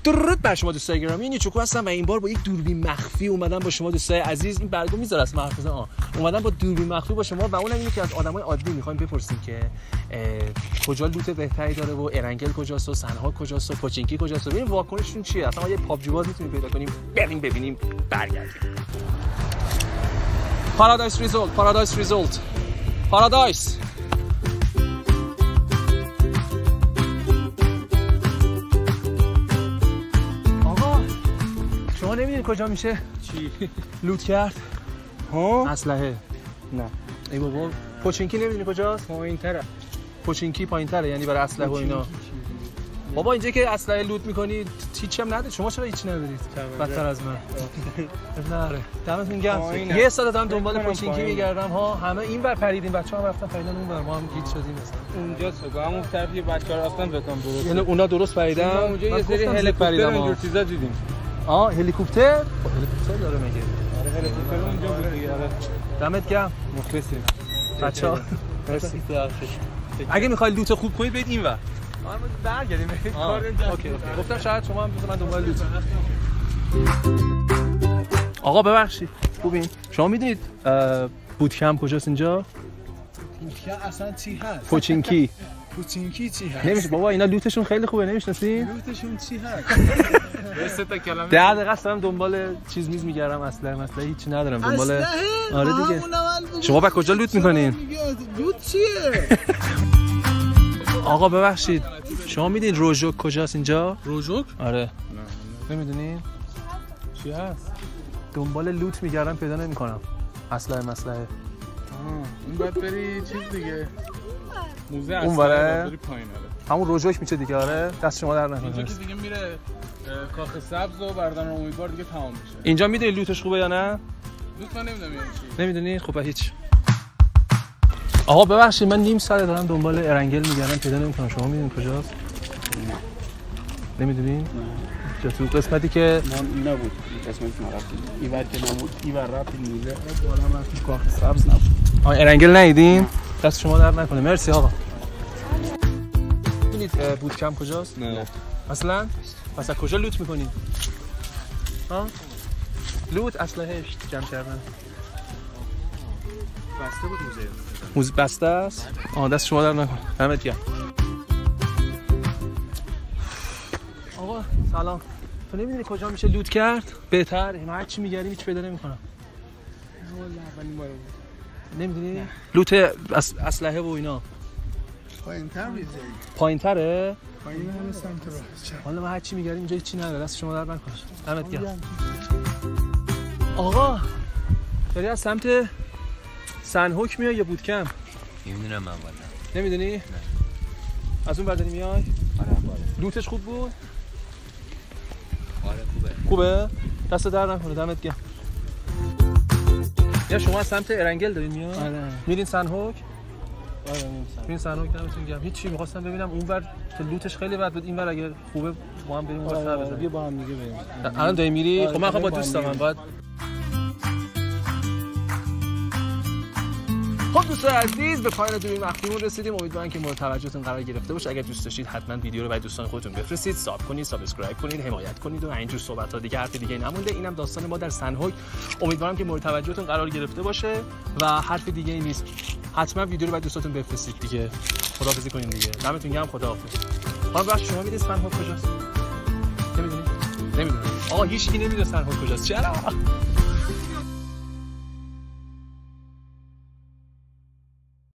درود بر شما دوستای گرامی، نیچوکو هستم و این بار با یک دوربین مخفی اومدم با شما دوستای عزیز. این برگو میذاره از حرف بزنم. اومدم با دوربین مخفی با شما و اونم اینه که از آدمای عادی میخوایم بپرسیم که کجا لوت بهتری داره و ارنگل کجاست و سنها کجاست و پوچینکی کجاست و ببینیم واکنششون چیه. اصلا ما یه پابجی باز میتونیم پیدا کنیم، بریم ببینیم برگردیم. پارادایس ریزولت پارادایس. شما نمیدونید کجا میشه چی لوت کرد؟ ها اسلحه. نه ای بابا پوچینکی نمیدونی کجاست؟ پایین‌تره. پوچینکی پایین‌تره، یعنی برای اسلحه و اینا. بابا اینجا که اسلحه لوت می‌کنی هیچ هم نداره. شما چرا هیچ ندارید؟ بدتر از من. نه دمتون گرم. یه سال دارم دنبال پوچینکی میگردم ها، همه اینور پریدیم، بچه‌ها رفتن پریدن اونور، ما هم گیج شدیم مثلا. اونجا سوگا همون طرف یه بچه‌ها رفتن بتام درست. یعنی اونا درست پریدن. اونجا یه سری هلیکوپتر اینجور چیزا دیدیم. هلیکوپتر؟ هلیکوپتر داره میگه. آره هلیکوپتر اونجا بود دیگه. آره دمت گرم. مخلصیم. بچه‌ها مرسی. اگه می‌خواید لوت خوب کنید برید اینور. ما برگردیم. اوکی. گفتم شاید شما هم من دنبال لوت. آقا ببخشید. خوبین؟ شما میدونید بوت کمپ کجاست اینجا؟ بوت کمپ اصلا چی هست؟ پوچینکی. پوچینکی چی هست؟ نمیشه بابا، اینا لوتشون خیلی خوبه، نمیشناسین؟ لوتشون چی هست؟ به سه تا کلمه 10 دقیقه دارم دنبال چیز میز میگردم، اسلحه هیچ ندارم دنبال. آره دیگه. شما با کجا لوت میکنین؟ لوت چیه؟ آقا ببخشید شما میدین روژوک کجاست اینجا؟ روژوک؟ آره. نمیدونین؟ چی هست؟ دنبال لوت میگردم پیدا نمیکنم. اسلحه این باید بری چیز دیگه. موزه اون بره بری پایین. همون روژوک میشه دیگه. آره دست شما در نکنه. اینجا که دیگه میره کاخ سبز و بردن امیدوار دیگه تمام میشه. اینجا میدونی لوتش خوبه یا نه؟ لوت من نمیدونم یعنی چی. نمیدونی؟ خب هیچ. آقا ببخشید من نیم ساعته دارم دنبال ارنگل میگردم پیدا نمیکنم. شما میدونید کجاست؟ نمیدونین؟ جا تو قسمتی که ما نبود قسمتی ما رفتیم. اینور که نبود اینور رفتیم موزه بالا رفتیم کاخ سبز نبود. ارنگل ندیدین؟ دست شما در نکنه. مرسی آقا. میدونید بوت کمپ کجاست؟ نه اصلا کجا لوت میکنید؟ ها؟ لوت اسلحه جمع کردن. بسته بود موزه بسته است؟ دست شما در نکنه. دمت گرم. آقا سلام. تو نمیدونی کجا میشه لوت کرد؟ بهتر ما هر چی میگردیم هیچ پیدا نمیکنم. نمیدونی؟ لوت اسلحه و اینا پایین‌تر می‌ذاری. پایین‌تره؟ پایین سمت راست. حالا ما هر چی میگردیم اینجا هیچی نداره. دست شما در نکنه. دمت گرم. آقا داری از سمت سنهوک میای یا بوت کمپ؟ نمیدونم من والا. نمیدونی؟ نه. از اون برداری میای؟ آره بالا. لوتش خوب بود؟ آره خوبه. خوبه؟ دست در نکنه. دمت گرم. یا شما از سمت ارنگل دارین میای؟ آره. میرین سنهوک؟ آره میرین سنهوک. دمتون گرم. هیچی می‌خواستم ببینم اونور که لوتش خیلی بد بود، اینور اگه خوبه با هم بریم اونور سر بزنیم. بیا با هم دیگه بریم. الان داری میری؟ خب من با دوستام باید. خب دوستان عزیز به پایان دوربین مخفیمون رسیدیم. امیدوارم که مورد توجهتون قرار گرفته باشه. اگر دوست داشتید حتما ویدیو رو برای دوستان خودتون بفرستید، ساب کنید، سابسکرایب کنید، حمایت کنید و اینجور صحبت‌ها دیگه. حرف دیگه نمونده. اینم داستان ما در سنهوک. امیدوارم که مورد توجهتون قرار گرفته باشه و حرف دیگه ای نیست. حتما ویدیو رو برای دوستاتون بفرستید دیگه. خداحافظی کنیم دیگه. دمتون گرم. خداحافظ. حالا بچه‌ها شما میدونید سنهوک کجاست؟ نمیدونید؟ نمیدونم. آقا هیچ کی نمیدونه سنهوک کجاست. چرا؟